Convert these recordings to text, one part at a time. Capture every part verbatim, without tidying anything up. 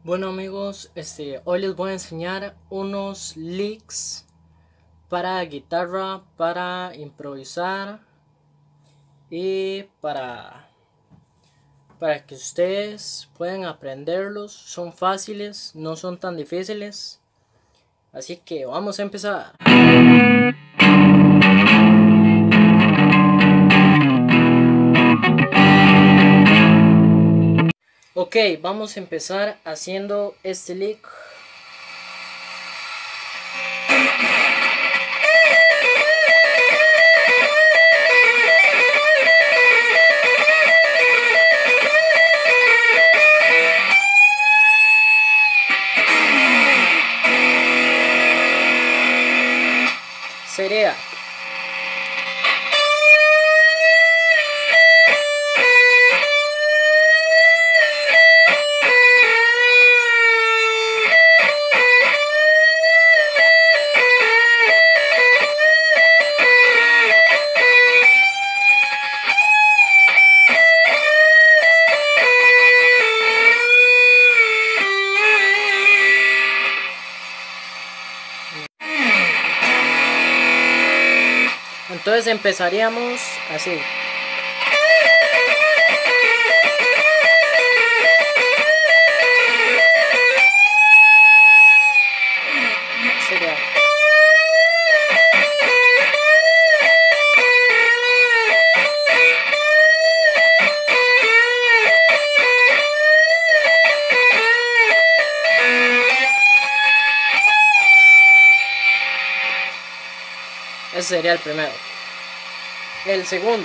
Bueno amigos, este, hoy les voy a enseñar unos licks para guitarra, para improvisar y para, para que ustedes puedan aprenderlos. Son fáciles, no son tan difíciles. Así que vamos a empezar. Ok, vamos a empezar haciendo este lick. Sería entonces empezaríamos así. Sería. Ese sería el primero. El segundo.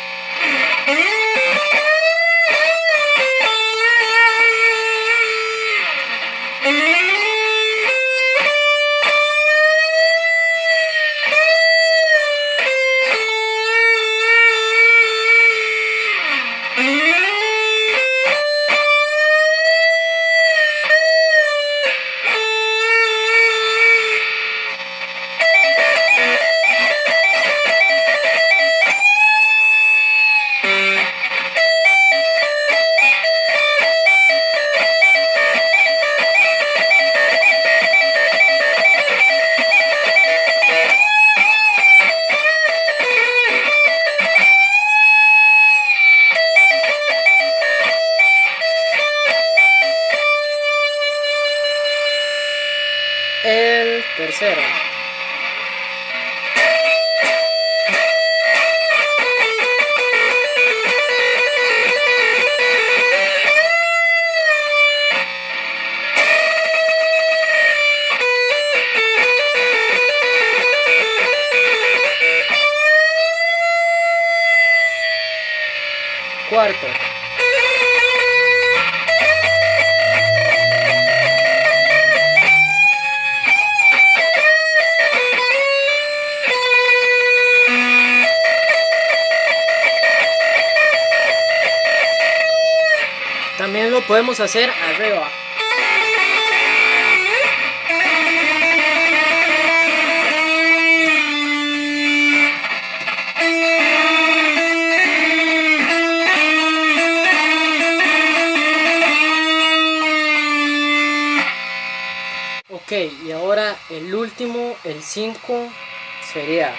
El tercero. Cuarto. También lo podemos hacer arriba. Ok, y ahora el último, el cinco, sería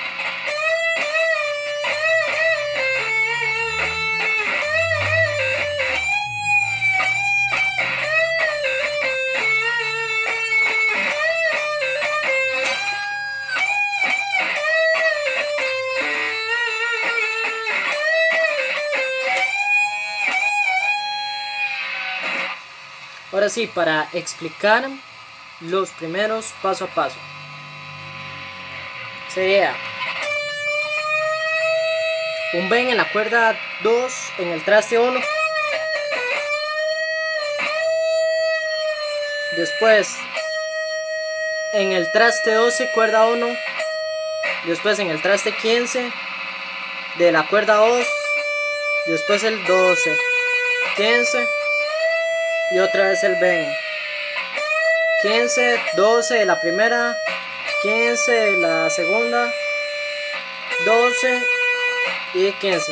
ahora sí, para explicar los primeros paso a paso. Sería un Ben en la cuerda dos en el traste uno. Después en el traste doce, cuerda uno. Después en el traste quince de la cuerda dos. Después el doce, quince y otra vez el Ben. quince, doce de la primera, quince de la segunda, doce y quince.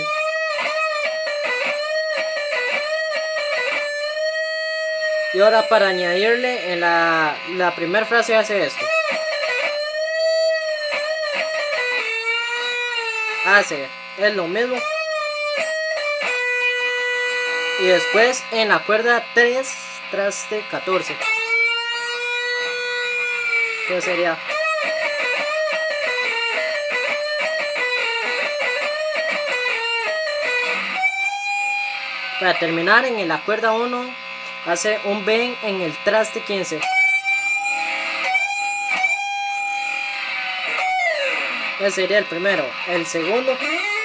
Y ahora para añadirle en la, la primera frase hace esto. Hace, es lo mismo. Y después en la cuerda tres, traste catorce. Entonces sería. Para terminar en la cuerda uno, hace un bend en el traste quince. Ese sería el primero. El segundo.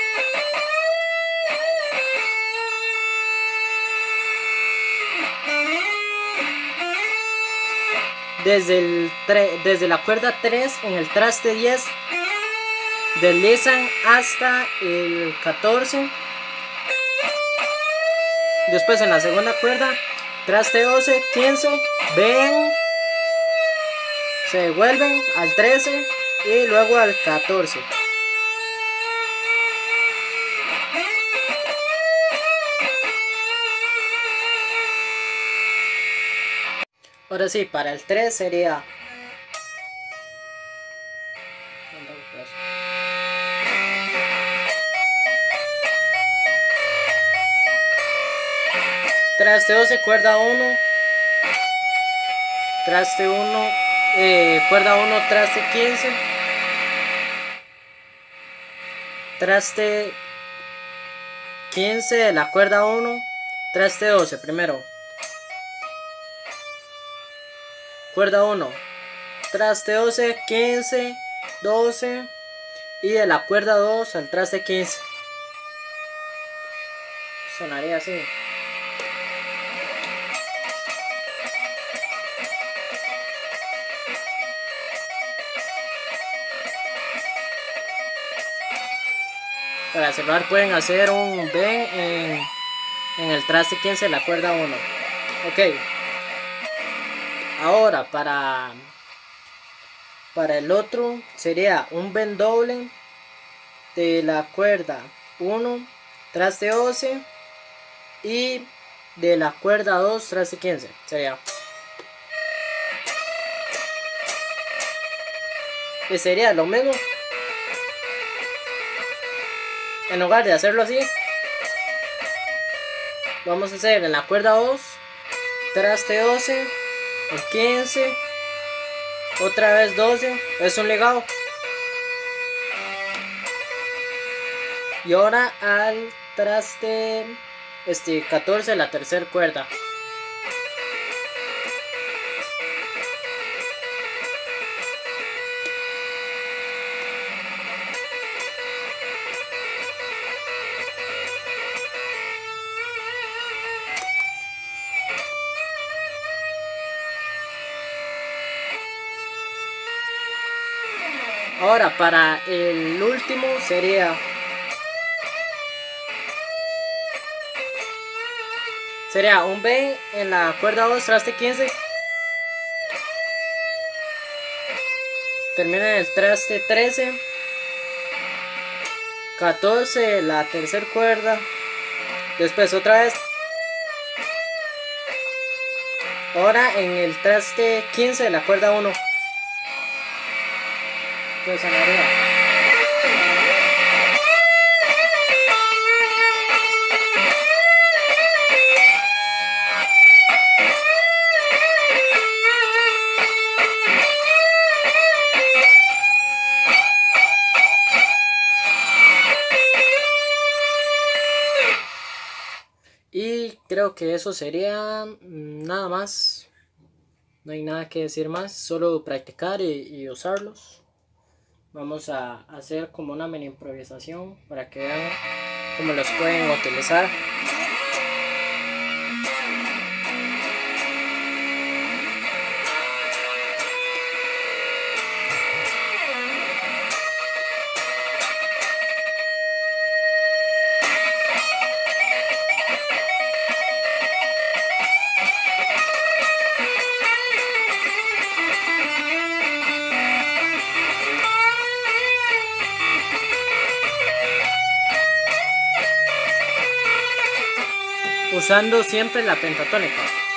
Desde, el desde la cuerda tres en el traste diez, deslizan hasta el catorce. Después en la segunda cuerda, traste doce, quince, ven, se devuelven al trece y luego al catorce. Ahora sí, para el tres sería. Traste doce, cuerda uno. Traste uno, eh, cuerda uno, traste quince. Traste quince de la cuerda uno. Traste doce primero. Cuerda uno, traste doce, quince, doce y de la cuerda dos al traste quince. Sonaría así. Para cerrar pueden hacer un bend en, en el traste quince de la cuerda uno. Ok. Ahora para, para el otro sería un bend doble de la cuerda uno, traste doce y de la cuerda dos, traste quince. Sería. Y sería lo mismo. En lugar de hacerlo así, lo vamos a hacer en la cuerda dos, traste doce, el quince, otra vez doce, es un legado. Y ahora al traste este, catorce, la tercera cuerda. Ahora para el último sería sería un bend en la cuerda dos, traste quince, termina en el traste trece, catorce la tercera cuerda, después otra vez, ahora en el traste quince de la cuerda uno. Pues sonaría. Y creo que eso sería nada más. No hay nada que decir más, solo practicar y, y usarlos. Vamos a hacer como una mini improvisación para que vean cómo los pueden utilizar. Usando siempre la pentatónica.